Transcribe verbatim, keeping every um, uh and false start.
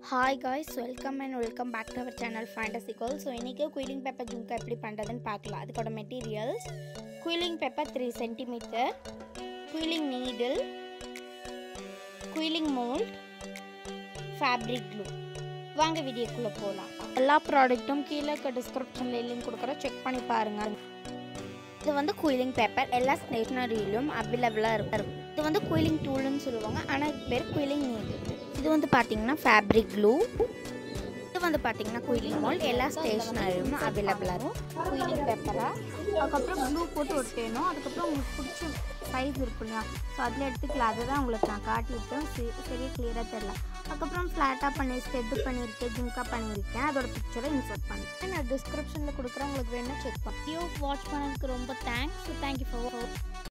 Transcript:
Hi guys, welcome and welcome back to our channel Fantasy Girl. So இன்னைக்கு quilling paper jhumka எப்படி பண்றதுன்னு பார்க்கலாம். அதுக்கோட materials quilling paper three centimeters, quilling needle, quilling mold, fabric glue. வாங்க வீடியோக்குள்ள போலாம். எல்லா ப்ராடக்ட்டும் கீழ இருக்க டிஸ்கிரிப்ஷன்ல லிங்க் கொடுக்கறேன், செக் பண்ணி பாருங்க. இது வந்து quilling paper எல்லா ஸ்டேஷனரியிலும் அவைலபிளா இருக்கு. இது வந்து quilling tool னு சொல்லுவாங்க, ஆனா இது பேர் quilling needle. இது வந்து பாத்தீங்கன்னா ஃபேப்ரிக் க்ளூ. இது வந்து பாத்தீங்கன்னா குயிலிங் மோல்ட் எல்லா ஸ்டேஷனரியும் அவைலபிளா இருக்கும். குயிலிங் பேப்பரா அதுக்கப்புறம் க்ளூ போட்டு ஒட்டணும். அதுக்கப்புறம் உங்களுக்கு பிடிச்ச சைஸ் இருக்கும் இல்லையா, ஸோ அதில் எடுத்துக்கலாம். அதை தான் உங்களுக்கு நான் காட்டியிருக்கேன், சரியாக கிளியராக தெரியல. அதுக்கப்புறம் ஃப்ளாட்டாக பண்ணி ஸ்டெட்டு பண்ணியிருக்கேன், ஜும்கா பண்ணியிருக்கேன். அதோட பிக்சரை இன்சர்ட் பண்ணிட்டேன். நான் டிஸ்கிரிப்ஷனில் கொடுக்குறேன், உங்களுக்கு வேணும் செக் பண்ணி. வீடியோ வாட்ச் பண்ணதுக்கு ரொம்ப தேங்க்ஸ். Thank you for